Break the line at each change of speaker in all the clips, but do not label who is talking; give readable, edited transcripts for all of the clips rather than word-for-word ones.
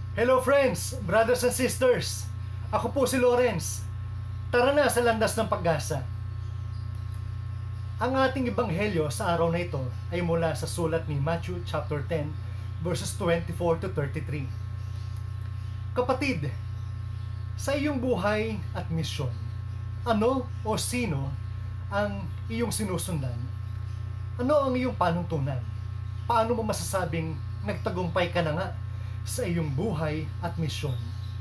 Hello friends, brothers and sisters. Ako po si Lawrence. Tara na sa landas ng pag-asa. Ang ating ebanghelyo sa araw na ito ay mula sa sulat ni Matthew chapter 10 verses 24 to 33. Kapatid, sa iyong buhay at misyon, ano o sino ang iyong sinusundan? Ano ang iyong panuntunan? Paano mo masasabing nagtagumpay ka na nga sa iyong buhay at misyon?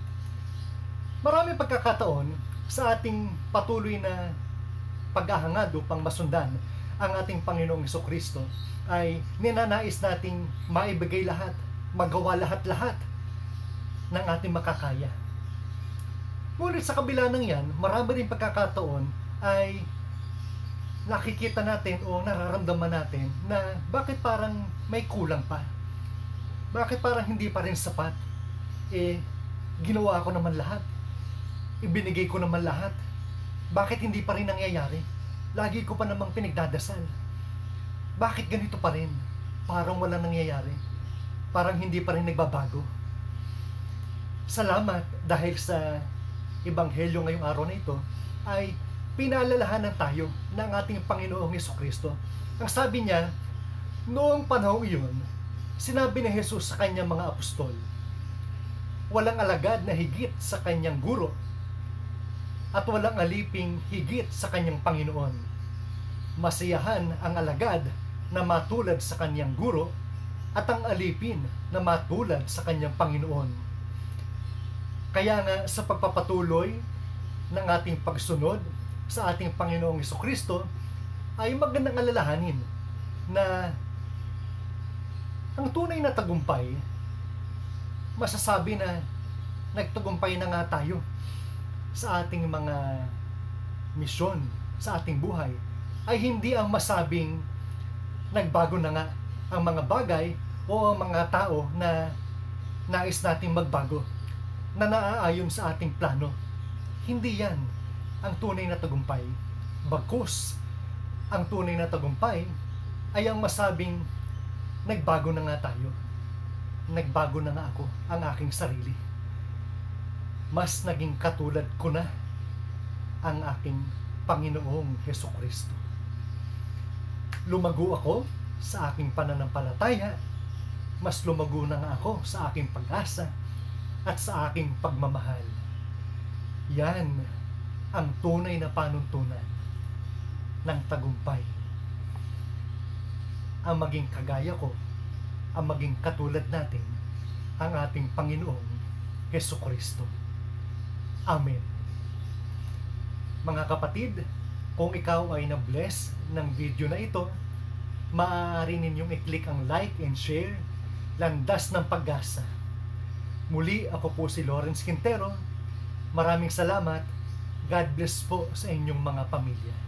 Maraming pagkakataon sa ating patuloy na paghahangad upang masundan ang ating Panginoong Hesukristo ay ninanais nating maibigay lahat, magawa lahat-lahat ng ating makakaya. Ngunit sa kabila ng yan, marami rin pagkakataon ay nakikita natin o nararamdaman natin na bakit parang may kulang pa. Bakit parang hindi pa rin sapat? Ginawa ko naman lahat. Ibinigay ko naman lahat. Bakit hindi pa rin nangyayari? Lagi ko pa namang pinagdadasal. Bakit ganito pa rin? Parang walang nangyayari. Parang hindi pa rin nagbabago. Salamat dahil sa ebanghelyo ngayong araw na ito ay pinaalalahanan tayo ng ating Panginoong Hesukristo. Ang sabi niya, noong panahong iyon, sinabi ni Jesus sa kanyang mga apostol, walang alagad na higit sa kanyang guro at walang aliping higit sa kanyang Panginoon. Masiyahan ang alagad na matulad sa kanyang guro at ang alipin na matulad sa kanyang Panginoon. Kaya nga sa pagpapatuloy ng ating pagsunod sa ating Panginoong Hesukristo ay magandang alalahanin na ang tunay na tagumpay, masasabi na nagtagumpay na nga tayo sa ating mga misyon, sa ating buhay, ay hindi ang masabing nagbago na nga ang mga bagay o ang mga tao na nais nating magbago, na naaayon sa ating plano. Hindi yan ang tunay na tagumpay. Bagkus, ang tunay na tagumpay ay ang masabing nagbago na nga tayo. Nagbago na nga ako, ang aking sarili. Mas naging katulad ko na ang aking Panginoong Hesukristo. Lumago ako sa aking pananampalataya. Mas lumago na nga ako sa aking pag-asa at sa aking pagmamahal. Yan ang tunay na panuntunan ng tagumpay. Ang maging kagaya ko, ang maging katulad natin, ang ating Panginoong Hesukristo. Amen. Mga kapatid, kung ikaw ay na-bless ng video na ito, maaari ninyong i-click ang like and share, Landas ng Pag-asa. Muli, ako po si Lawrence Quintero. Maraming salamat. God bless po sa inyong mga pamilya.